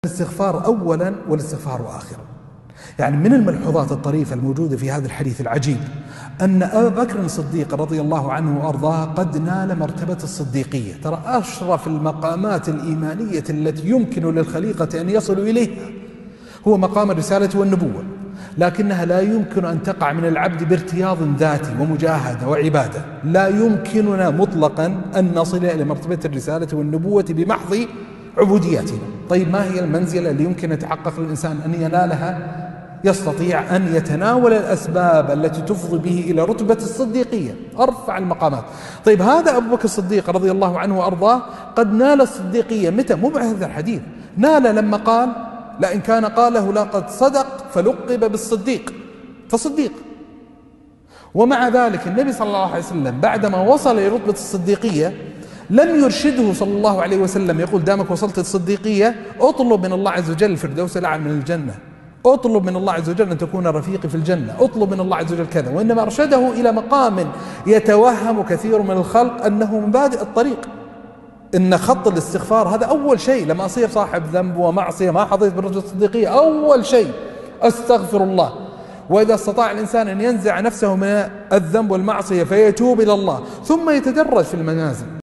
الاستغفار أولا والاستغفار آخرا. يعني من الملحوظات الطريفة الموجودة في هذا الحديث العجيب أن أبا بكر الصديق رضي الله عنه وأرضاه قد نال مرتبة الصديقية. ترى أشرف المقامات الإيمانية التي يمكن للخليقة أن يصلوا إليها هو مقام الرسالة والنبوة، لكنها لا يمكن أن تقع من العبد بارتياض ذاتي ومجاهدة وعبادة. لا يمكننا مطلقا أن نصل إلى مرتبة الرسالة والنبوة بمحض عبودياتنا. طيب ما هي المنزلة اللي يمكن يتحقق للإنسان أن ينالها؟ يستطيع أن يتناول الأسباب التي تفضي به إلى رتبة الصديقية، أرفع المقامات. طيب هذا أبو بكر الصديق رضي الله عنه وأرضاه قد نال الصديقية متى؟ مو بهذا الحديث، نال لما قال لئن كان قاله لقد صدق فلقب بالصديق، فصديق. ومع ذلك النبي صلى الله عليه وسلم بعدما وصل إلى رتبة الصديقية لم يرشده صلى الله عليه وسلم يقول دامك وصلت الصديقية اطلب من الله عز وجل الفردوس الأعلى من الجنة، اطلب من الله عز وجل أن تكون رفيقي في الجنة، اطلب من الله عز وجل كذا، وإنما أرشده إلى مقام يتوهم كثير من الخلق أنه مبادئ الطريق، إن خط الاستغفار هذا أول شيء. لما أصير صاحب ذنب ومعصية ما حظيت بالرتبة الصديقية، أول شيء أستغفر الله. وإذا استطاع الإنسان أن ينزع نفسه من الذنب والمعصية فيتوب إلى الله ثم يتدرج في المنازل.